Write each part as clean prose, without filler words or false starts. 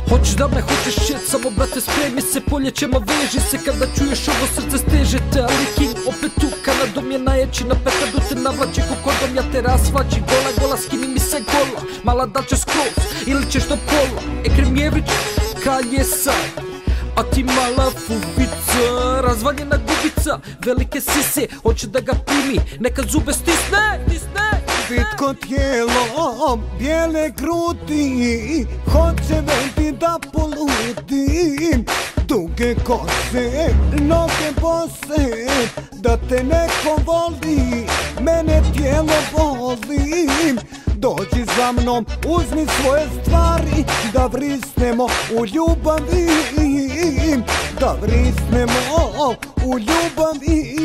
Hoćeš da me hoćeš shit, samo brate spremi se, poljećemo veži se. Kada čuješ ovo srce steže te, ali king opet tu. Kanadom je najjači, na petadu te navlači kokodom, ja te rasvaći. Gola, skini mi se gola, mala da će skroz ili ćeš do pola. Ekremjević, kad je sad, a ti mala fubica, razvaljena gubica, velike sise, hoće da ga primi, neka zube stisne. Vitko tijelo, bijele grudi, hoće veti da poludim. Duge kose, noge bose, da te neko voli, mene tijelo voli. Dođi za mnom, uzmi svoje stvari, da vrisnemo u ljubavi. Da vrisnemo u ljubavi.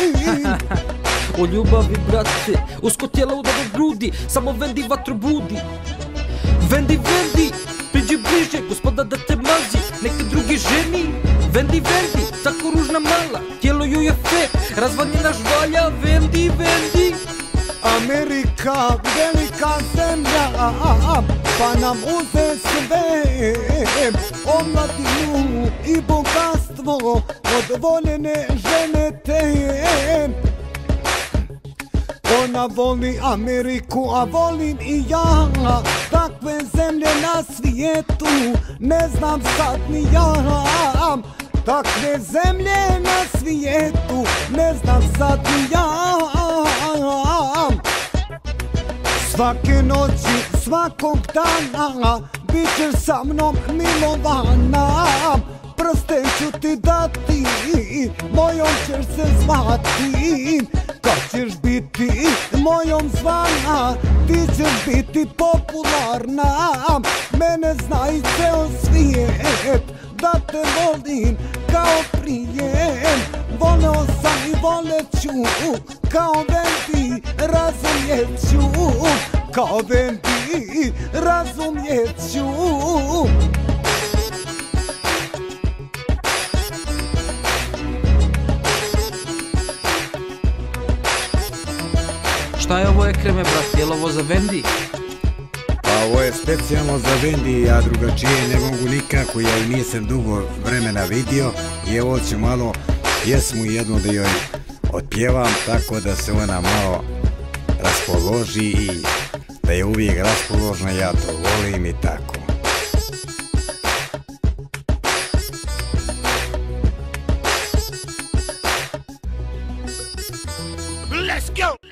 O ljubavi, brate, usko tijelo udave grudi, samo Vendi vatru budi. Vendi, priđi bliže, gospoda da te mazi, neke drugi ženi. Vendi, tako ružna mala, tijelo joj je fek, razvaljena žvalja. Vendi. Amerika, velika zemlja, pa nam uze sve, omladinu i bogatstvo, od voljene žene te. Ona voli Ameriku, a volim i ja, takve zemlje na svijetu, ne znam sad ni ja. Takve zemlje na svijetu, ne znam sad ni ja. Svake noći, svakog dana, bit ćeš sa mnom milovana. Prsten ću ti dati, mojom ćeš se zvati. Kad ćeš biti mojom zvana, ti ćeš biti popularna. Mene zna i ceo svijet, da te volim kao prije. Voleo sam i voleću, kao Vendi, razumjeću. Kao Vendi, razumjeću. Šta je ovo Ekreme, brate, je li ovo za Vendi? Pa ovo je specijalno za Vendi, ja drugačije ne mogu nikako, ja i nisam dugo vremena vidio. I evo ću malo pjesmu jednu da joj otpjevam, tako da se ona malo raspoloži i da je uvijek raspoložna, ja to volim i tako. Let's go!